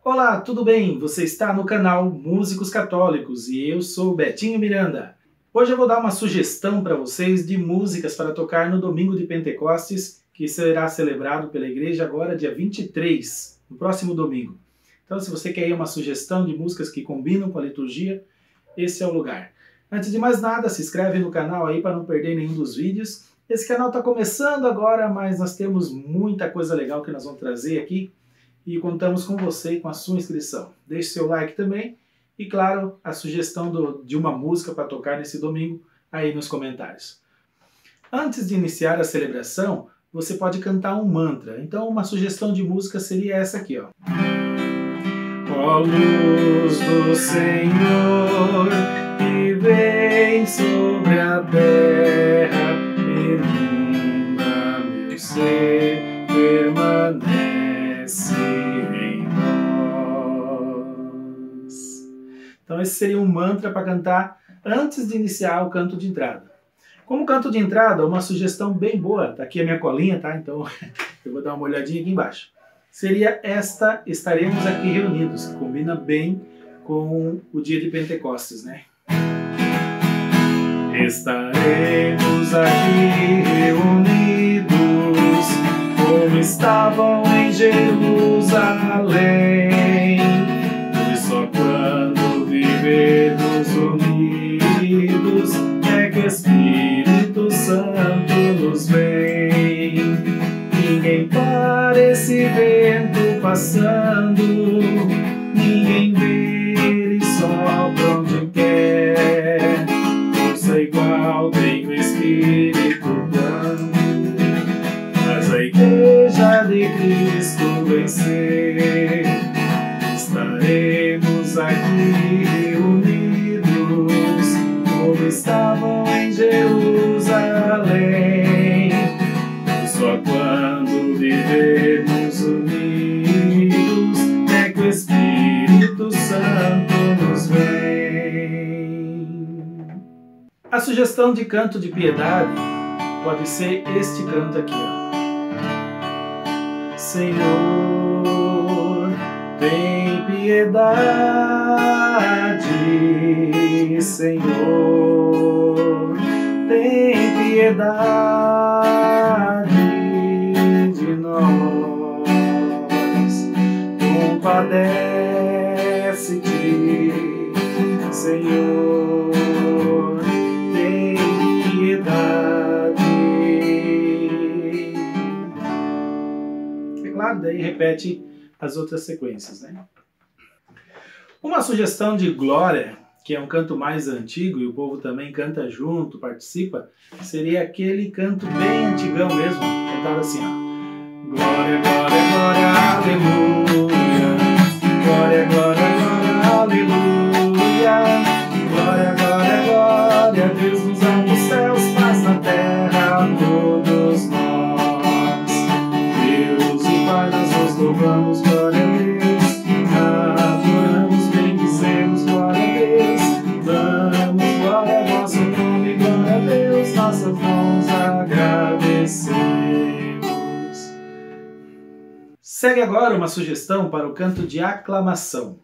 Olá, tudo bem? Você está no canal Músicos Católicos e eu sou Betinho Miranda. Hoje eu vou dar uma sugestão para vocês de músicas para tocar no domingo de Pentecostes, que será celebrado pela igreja agora dia 23, no próximo domingo. Então, se você quer uma sugestão de músicas que combinam com a liturgia, esse é o lugar. Antes de mais nada, se inscreve no canal aí para não perder nenhum dos vídeos. Esse canal está começando agora, mas nós temos muita coisa legal que nós vamos trazer aqui e contamos com você e com a sua inscrição. Deixe seu like também e, claro, a sugestão de uma música para tocar nesse domingo aí nos comentários. Antes de iniciar a celebração, você pode cantar um mantra. Então, uma sugestão de música seria essa aqui, ó. Ó luz do Senhor, que vem sobre a terra, inunda meu ser, permanece em nós. Então esse seria um mantra para cantar antes de iniciar o canto de entrada. Como canto de entrada, uma sugestão bem boa, tá aqui a minha colinha, tá? Então eu vou dar uma olhadinha aqui embaixo. Seria esta, estaremos aqui reunidos, que combina bem com o dia de Pentecostes, né? Estaremos aqui reunidos, como estavam em Jerusalém, pois só quando vivermos unidos é que o Espírito Santo nos vem. Ninguém para esse vento passando, ninguém vê, ele sopra onde quer. Força igual tem o Espírito dando, mas a igreja de Cristo vencer. Estaremos aqui reunidos, como estavam em Jerusalém. Só quando vivermos unidos é que o Espírito Santo nos vem. A sugestão de canto de piedade pode ser este canto aqui, ó. Senhor, tem piedade, Senhor, tem piedade de nós, compadece-te, Senhor, tem piedade. É claro, daí repete as outras sequências, né? Uma sugestão de glória, que é um canto mais antigo e o povo também canta junto, participa, seria aquele canto bem antigão mesmo, cantado assim, ó. Glória, glória, glória, aleluia. Glória, glória, glória, aleluia. Glória, glória, glória, Deus nos ama nos céus, paz na terra a todos nós. Deus e Pai, nós nos louvamos, glória a Deus. Adoramos, bendizemos, glória a Deus. Damos glória ao vosso nome, glória a Deus. Nossas mãos agradecemos. Segue agora uma sugestão para o canto de aclamação.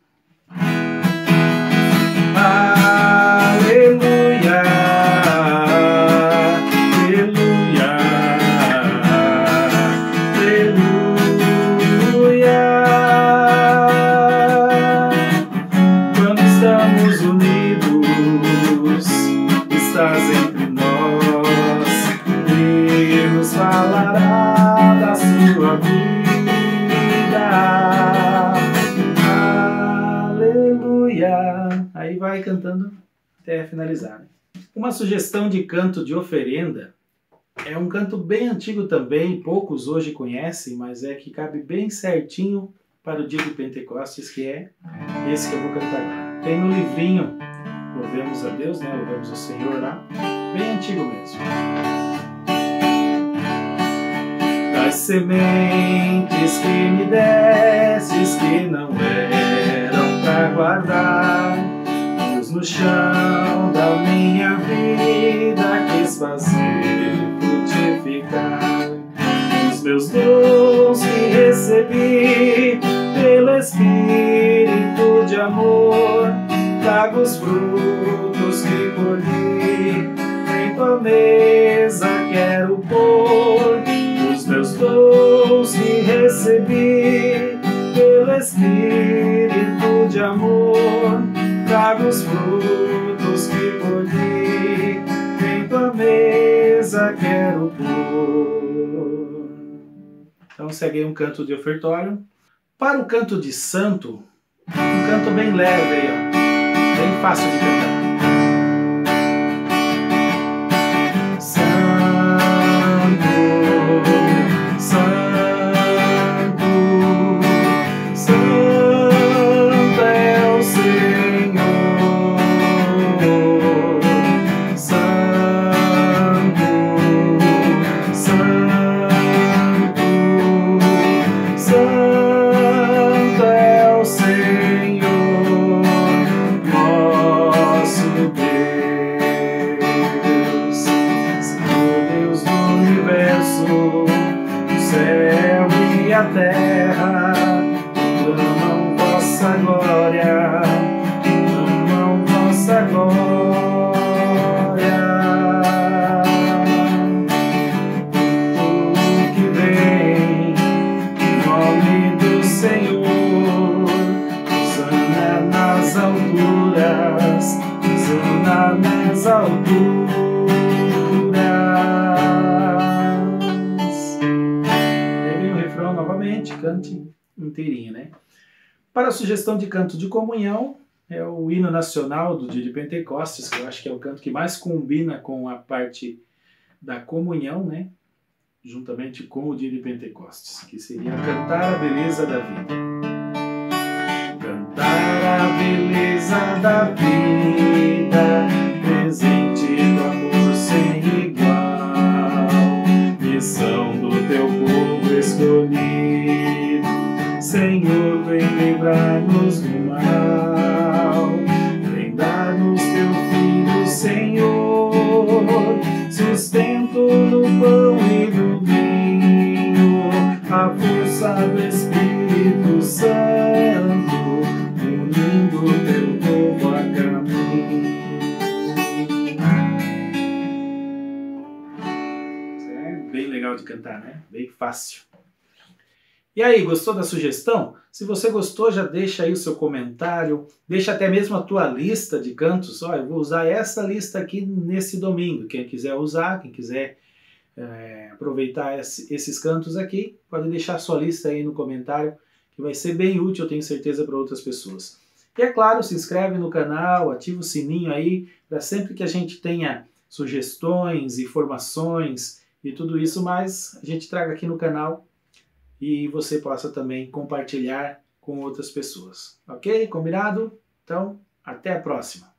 Aleluia, aleluia, aleluia. Quando estamos unidos, estás entre nós e nos falará da sua vida. Aleluia. Aí vai cantando até finalizar, né? Uma sugestão de canto de oferenda é um canto bem antigo também, poucos hoje conhecem, mas é que cabe bem certinho para o dia de Pentecostes, que é esse que eu vou cantar agora. Tem no livrinho Louvemos a Deus, né? Louvemos o Senhor lá, bem antigo mesmo. Das sementes que me destes, que não eram para guardar, pus no chão da minha vida, quis fazer frutificar os meus dons que recebi pelo Espírito amor, trago os frutos que colhi, em tua mesa quero pôr os meus dons que recebi, pelo Espírito de amor, trago os frutos que colhi, em tua mesa quero pôr. Então segue aí um canto de ofertório. Para o canto de santo, um canto bem leve aí, ó, bem fácil de cantar. A terra clamam vossa glória, clamam vossa glória. Tudo que vem em nome do Senhor, Hosana nas alturas, Hosana nas alturas. Novamente, cante inteirinho, né? Para a sugestão de canto de comunhão, é o hino nacional do dia de Pentecostes, que eu acho que é o canto que mais combina com a parte da comunhão, né? Juntamente com o dia de Pentecostes, que seria Cantar a Beleza da Vida. Cantar a beleza da vida, presente do amor sem igual, missão do teu povo escolhido. Senhor, vem livrar-nos do mal, vem dar-nos teu Filho, Senhor, sustento no pão e no vinho, a força do Espírito Santo, unindo teu povo a caminho. É bem legal de cantar, né? Bem fácil. E aí, gostou da sugestão? Se você gostou, já deixa aí o seu comentário, deixa até mesmo a tua lista de cantos. Ó, eu vou usar essa lista aqui nesse domingo. Quem quiser usar, quem quiser aproveitar esses cantos aqui, pode deixar a sua lista aí no comentário, que vai ser bem útil, eu tenho certeza, para outras pessoas. E é claro, se inscreve no canal, ativa o sininho aí, para sempre que a gente tenha sugestões, informações e tudo isso mais, a gente traga aqui no canal e você possa também compartilhar com outras pessoas. Ok? Combinado? Então, até a próxima!